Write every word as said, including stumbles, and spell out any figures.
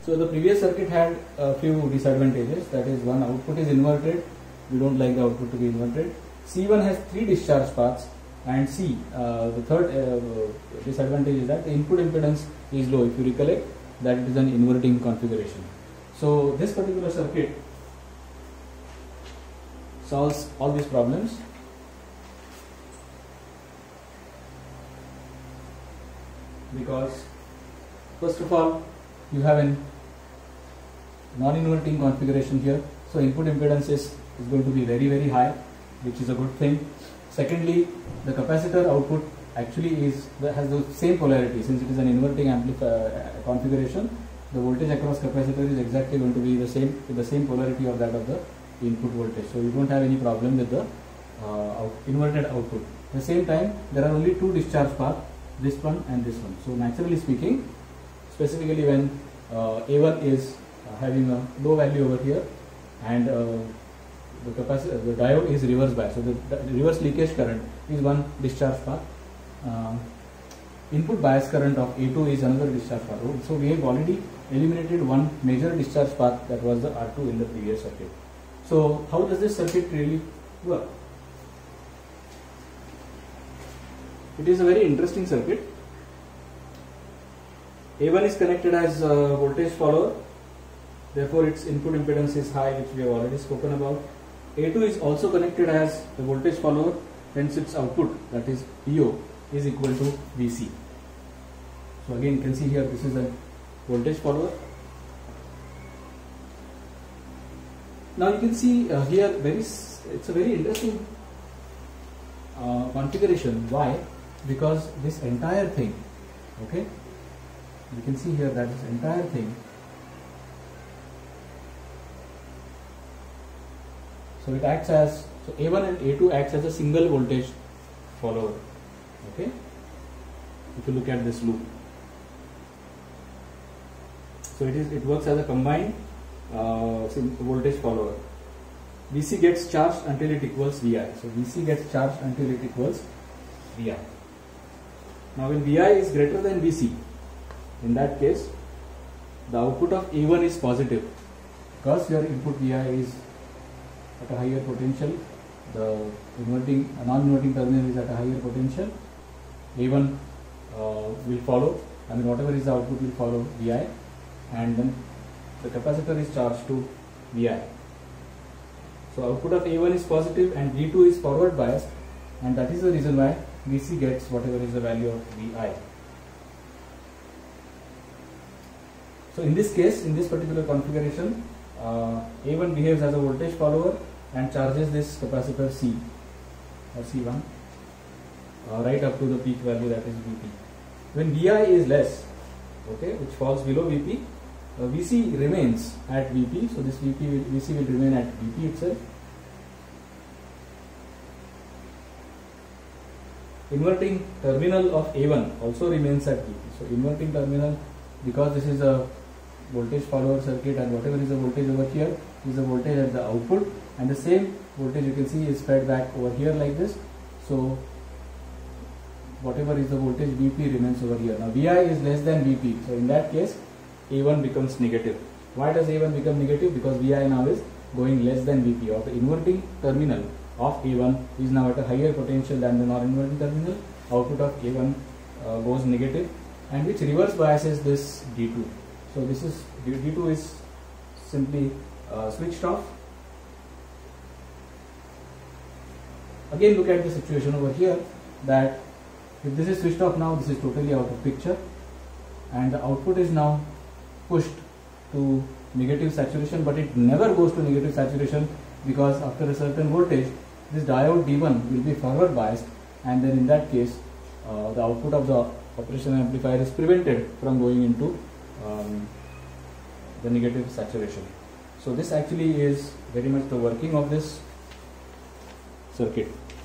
So the previous circuit had a few disadvantages. That is, one, output is inverted. We don't like the output to be inverted. C one has three discharge paths, and C, uh, the third uh, disadvantage is that the input impedance is low. If you recollect, that it is an inverting configuration. So this particular circuit solves all these problems. Because first of all, you have a non-inverting configuration here, so input impedance is, is going to be very very high, which is a good thing. Secondly, the capacitor output actually is has the same polarity. Since it is an inverting amplifier uh, configuration, the voltage across capacitor is exactly going to be the same with the same polarity of that of the input voltage. So you don't have any problem with the uh, out, inverted output. At the same time, there are only two discharge paths, this one and this one. So naturally speaking, specifically when uh, A one is uh, having a low value over here, and uh, the capacitor, the diode is reverse bias, so the, the reverse leakage current is one discharge path. Uh, input bias current of A two is another discharge path. So we have already eliminated one major discharge path, that was the R two in the previous circuit. So how does this circuit really work? It is a very interesting circuit. A one is connected as a voltage follower, therefore its input impedance is high, which we have already spoken about. A two is also connected as the voltage follower, hence its output, that is V O, is equal to V C. So again you can see here, this is a voltage follower. Now you can see uh, here, very it's a very interesting uh, configuration. Why? Because this entire thing, okay, you can see here that this entire thing, so it acts as, so A one and A two acts as a single voltage follower, okay, if you look at this loop. So it is, it works as a combined uh, voltage follower. V C gets charged until it equals V I. So V C gets charged until it equals V I. Now when V I is greater than V C, in that case the output of A one is positive, because your input V I is at a higher potential, the inverting, non-inverting terminal is at a higher potential, A one uh, will follow, I mean whatever is the output will follow V I, and then the capacitor is charged to V I. So output of A one is positive and V two is forward biased, and that is the reason why V C gets whatever is the value of V I. So in this case, in this particular configuration, uh, A one behaves as a voltage follower and charges this capacitor C or C one uh, right up to the peak value, that is V P. When V I is less, okay, which falls below V P, uh, V C remains at V P. So this V P will, V C will remain at V P itself. Inverting terminal of A one also remains at V P. So inverting terminal, because this is a voltage follower circuit, and whatever is the voltage over here is the voltage at the output, and the same voltage you can see is fed back over here like this. So whatever is the voltage V P remains over here. Now V I is less than V P, so in that case A one becomes negative. Why does A one become negative? Because V I now is going less than V P, or the inverting terminal of A one is now at a higher potential than the non-inverting terminal. Output of A one uh, goes negative, and which reverse biases this D two. So this is D two is simply uh, switched off. Again look at the situation over here, that if this is switched off now, this is totally out of picture, and the output is now pushed to negative saturation, but it never goes to negative saturation, because after a certain voltage this diode D one will be forward biased, and then in that case uh, the output of the operational amplifier is prevented from going into um, the negative saturation. So this actually is very much the working of this circuit.